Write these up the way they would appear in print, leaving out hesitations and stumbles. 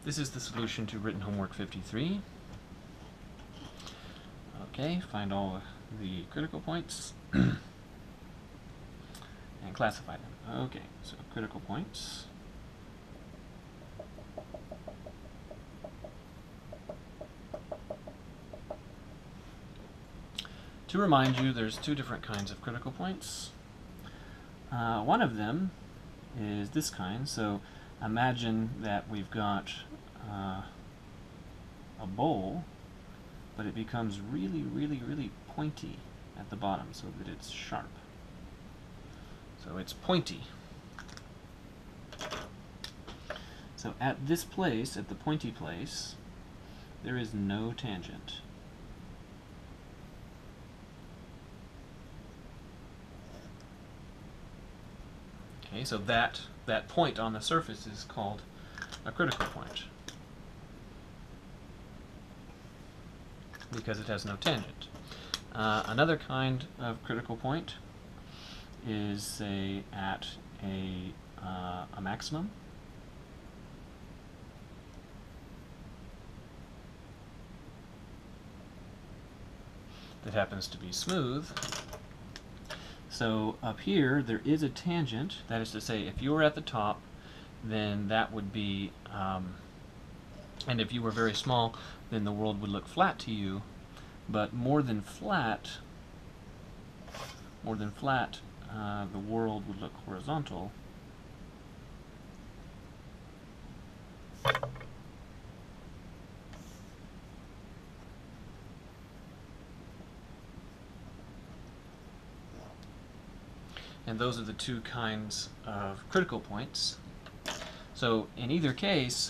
This is the solution to written homework 53. Okay, find all the critical points and classify them. Okay, so critical points. To remind you, there's two different kinds of critical points. One of them is this kind. So imagine that we've got a bowl, but it becomes really, really, really pointy at the bottom so that it's sharp. So it's pointy. So at this place, at the pointy place, there is no tangent. Okay, so that point on the surface is called a critical point because it has no tangent. Another kind of critical point is, say, at a maximum. That happens to be smooth. So up here, there is a tangent. That is to say, if you were at the top, then that would be, and if you were very small, then the world would look flat to you. But more than flat, the world would look horizontal. And those are the two kinds of critical points. So in either case,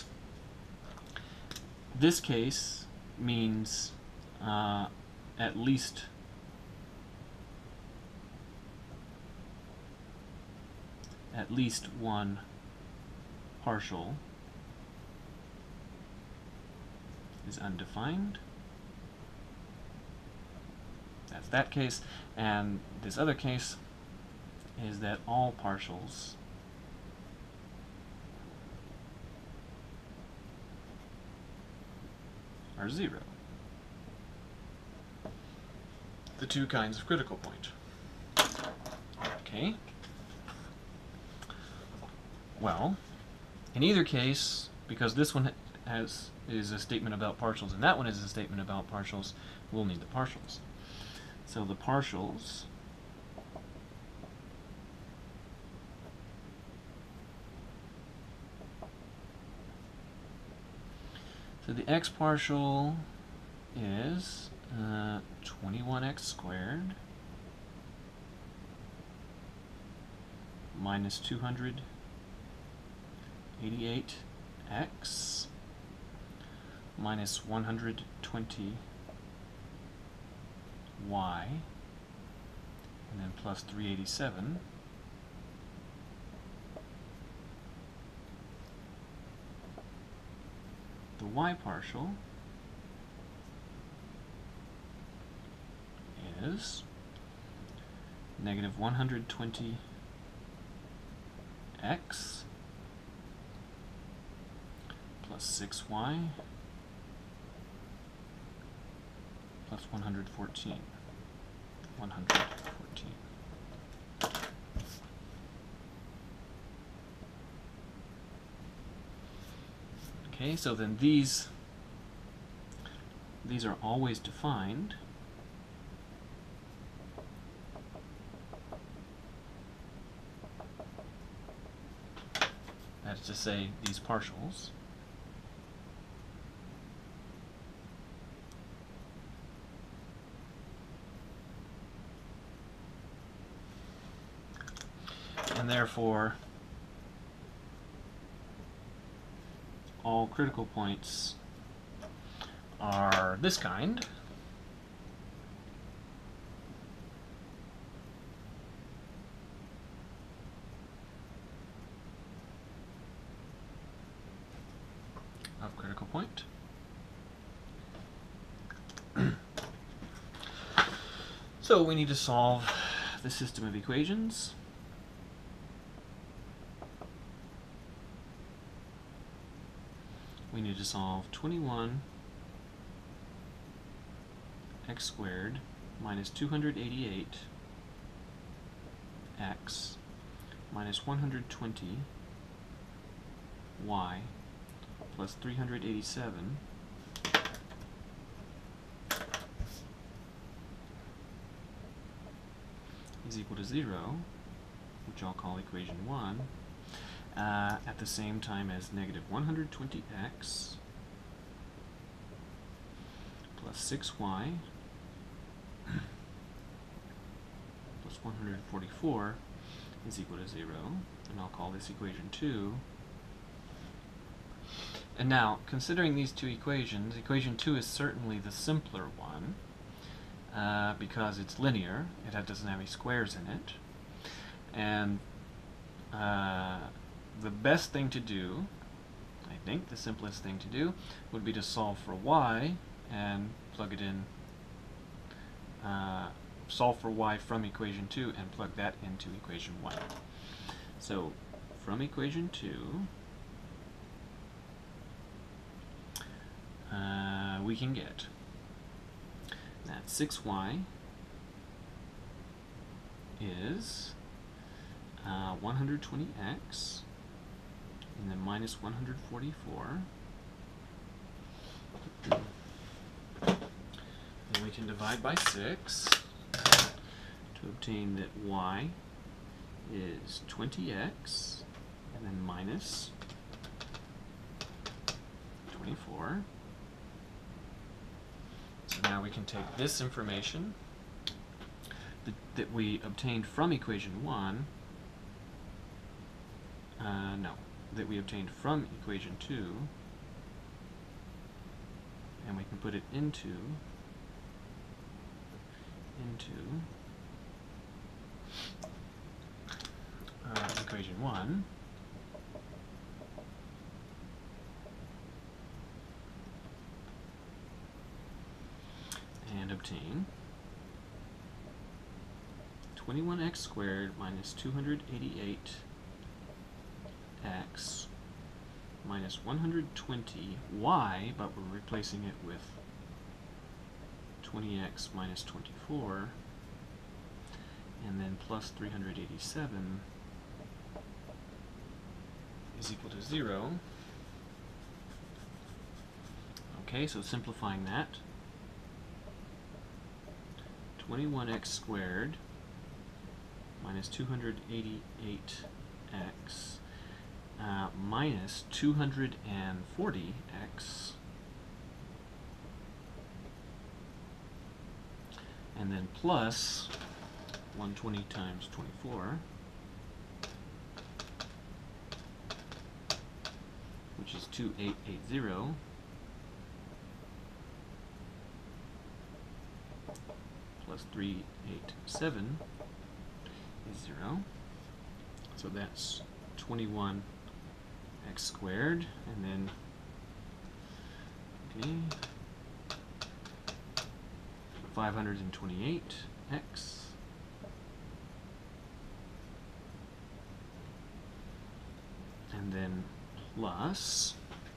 this case means at least one partial is undefined. That's that case. And this other case is that all partials are zero. The two kinds of critical point. Okay. Well, in either case, because this one is a statement about partials and that one is a statement about partials, we'll need the partials. So the partials so the x partial is 21x squared minus 288x minus 120y, and then plus 387. The y partial is negative 120x plus 6y plus 114. Okay, so then these are always defined. That's to say, these partials. And therefore, all critical points are this kind. Of critical point. So we need to solve the system of equations. we need to solve 21 x squared minus 288 x minus 120 y plus 387 is equal to 0, which I'll call equation 1, at the same time as negative 120x plus 6y plus 144 is equal to 0, and I'll call this equation 2. And now, considering these two equations, equation 2 is certainly the simpler one, because it's linear. It doesn't have any squares in it. And the best thing to do, I think the simplest thing to do, would be to solve for y and plug it in, solve for y from equation 2 and plug that into equation 1. So from equation 2, we can get that 6y is 120x and then minus 144. And we can divide by 6 to obtain that y is 20x and then minus 24. So now we can take this information that we obtained from equation 1, that we obtained from equation 2, and we can put it into equation 1. And obtain 21x squared minus 288x minus 120y, but we're replacing it with 20x minus 24, and then plus 387 is equal to 0. Okay, so simplifying that, 21x squared minus 288x minus 240x, and then plus 120 times 24, which is 2880, plus 387 is 0. So that's 21x squared, and then 528x and then plus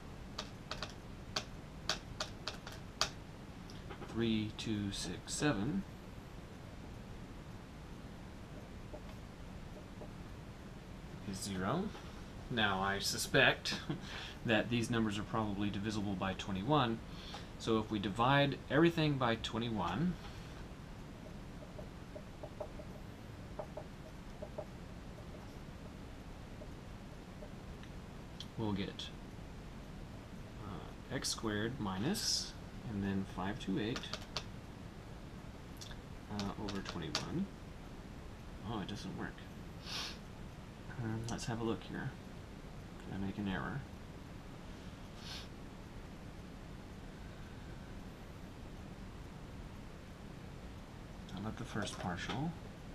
3267 is 0. Now I suspect that these numbers are probably divisible by 21, so if we divide everything by 21, we'll get x squared minus, and then 528 over 21. Oh, it doesn't work. Let's have a look here. Did I make an error? How about the first partial?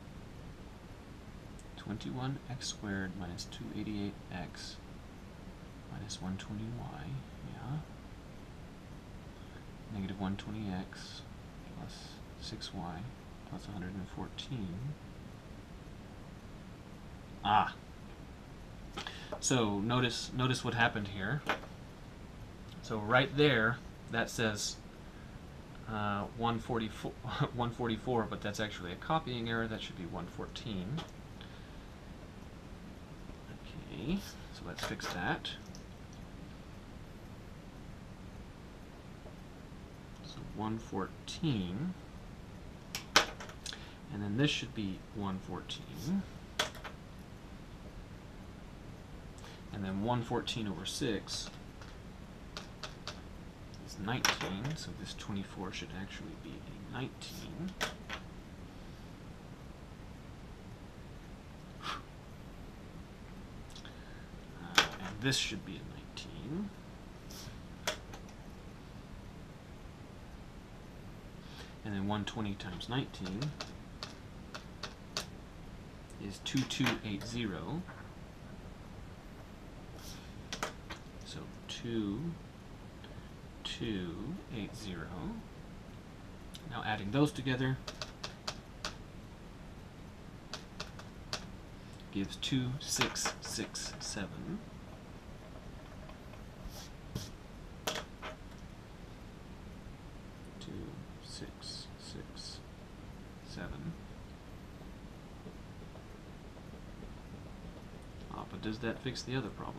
21x squared minus 288x minus 120y, yeah. Negative 120x plus 6y plus 114. Ah! So notice what happened here. So right there, that says 144, 144, but that's actually a copying error. That should be 114. Okay, so let's fix that. So 114, and then this should be 114, and then 114 over 6 is 19, so this 24 should actually be a 19. And this should be a 19. And then 120 times 19 is 2280. So 2280. Now adding those together gives 2667. But does that fix the other problem?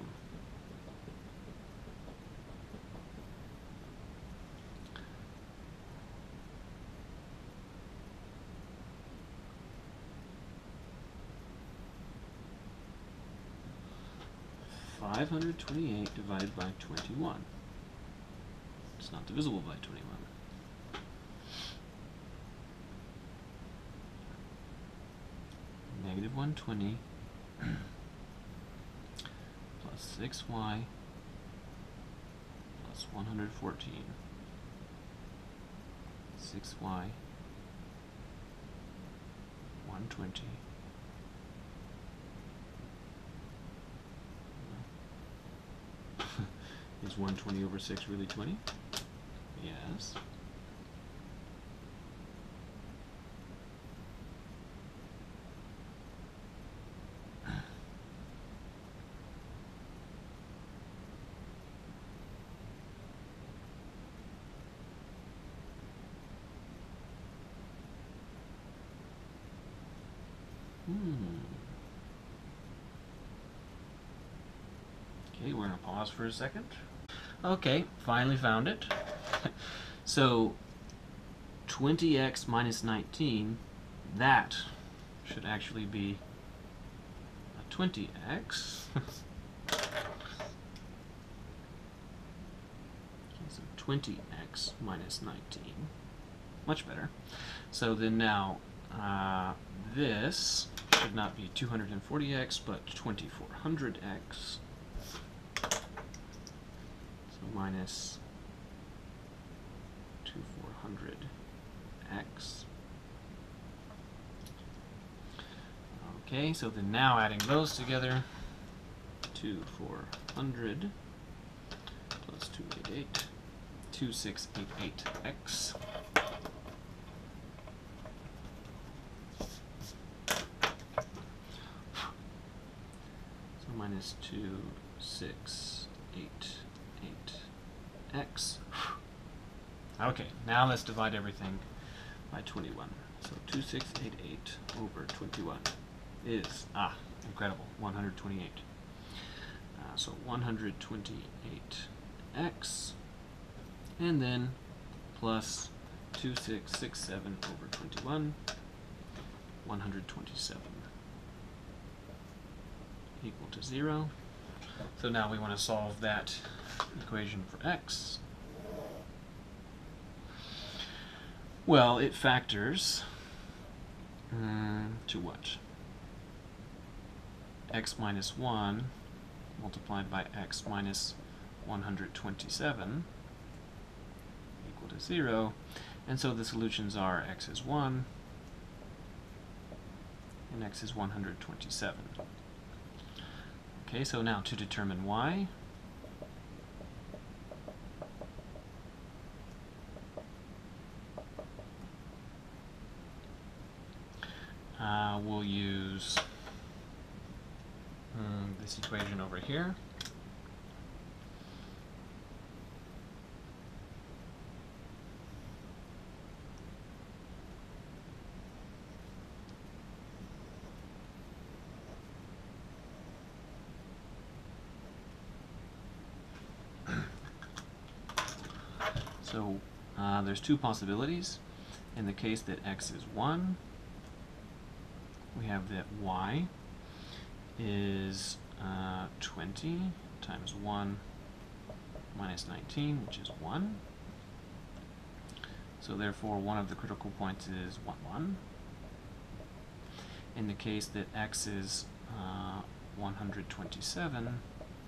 $528 divided by 21. It's not divisible by 21. Negative 120 plus 6y plus 114. 6y 120 is 120 over 6 really 20? Yes. Okay, we're going to pause for a second. Okay, finally found it. So 20x minus 19, that should actually be a 20x. So 20x minus 19. Much better. So then now this should not be 240x, but 2400x. So minus 2400x. Okay, so then now adding those together, 2400 plus 288, 2688x. So minus 2688x. Okay, now let's divide everything by 21. So 2688 over 21 is, incredible, 128. So 128x, and then plus 2667 over 21, 127, equal to 0. So now we want to solve that equation for x. Well, it factors to what? X minus 1 multiplied by x minus 127 equal to 0. And so the solutions are x is 1 and x is 127. Okay, so now to determine y, we'll use this equation over here. So there's two possibilities. In the case that x is 1, we have that y is 20 times 1 minus 19, which is 1. So therefore, one of the critical points is 1, 1. In the case that x is 127,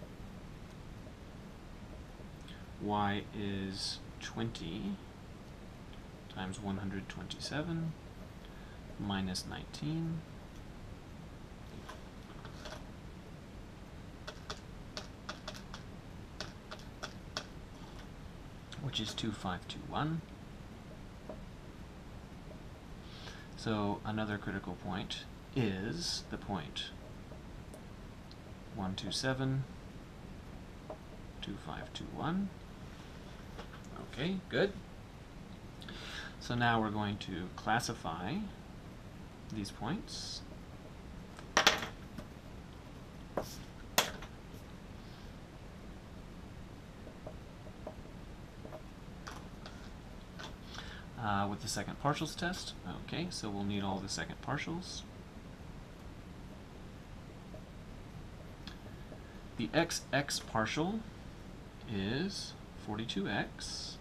y is 20 times 127 minus 19, which is 2521. So another critical point is the point 127, 2521. Okay, good. So now we're going to classify these points. With the second partials test. Okay, so we'll need all the second partials. The xx partial is 42x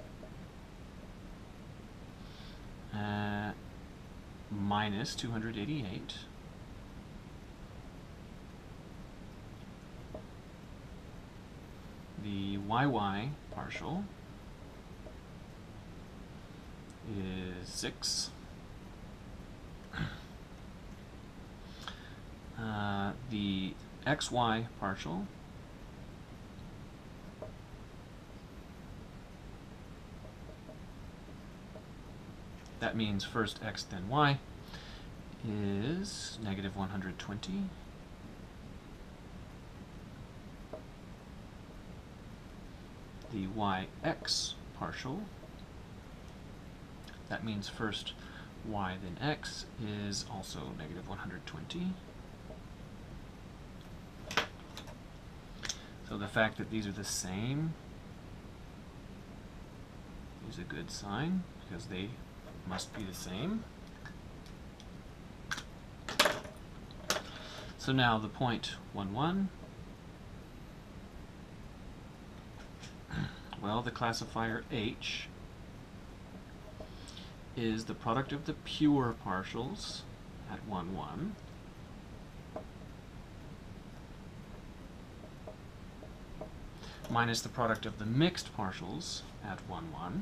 minus 288 the yy partial is 6. The xy partial that means first x then y is negative 120. The yx partial that means first y then x is also negative 120. So the fact that these are the same is a good sign because they must be the same. So now the point 1, 1. Well, the classifier h is the product of the pure partials at 1, 1 minus the product of the mixed partials at 1, 1.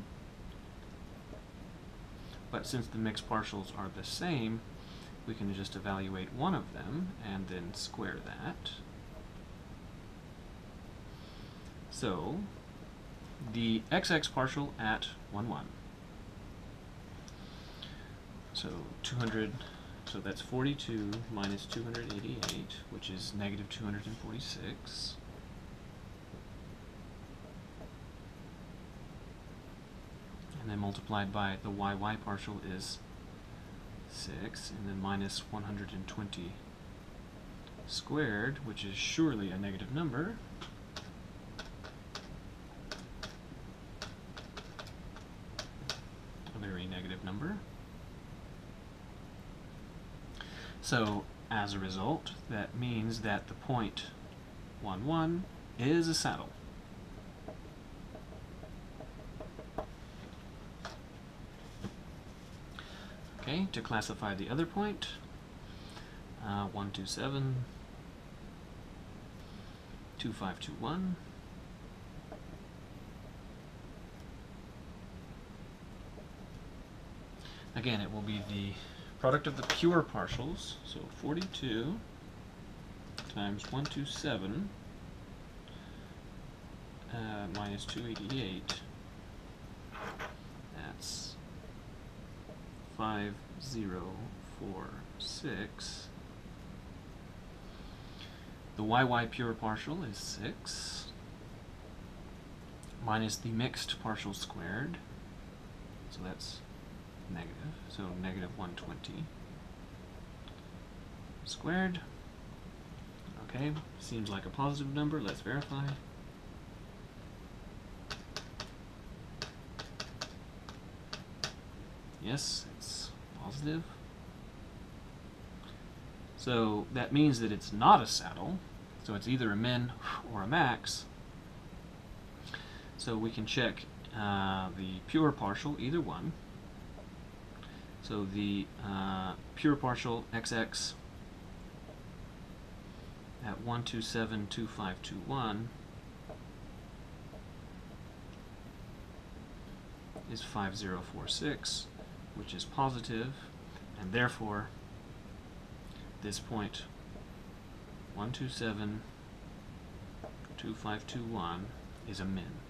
But since the mixed partials are the same, we can just evaluate one of them and then square that. So the xx partial at 1, 1. So 200, so that's 42 minus 288, which is negative 246. And then multiplied by the yy partial is 6, and then minus 120 squared, which is surely a negative number. A very negative number. So, as a result, that means that the point 1, 1 is a saddle. Okay, to classify the other point, 127, 2521. Again, it will be the product of the pure partials, so 42 times 127 minus 288, that's 5046. The yy pure partial is 6 minus the mixed partial squared, so that's negative, so negative 120 squared. Okay, seems like a positive number. Let's verify. Yes, it's positive. So that means that it's not a saddle. So it's either a min or a max. So we can check the pure partial, either one. So the pure partial XX at 1272521 is 5046, which is positive, and therefore this point 1272521 is a min.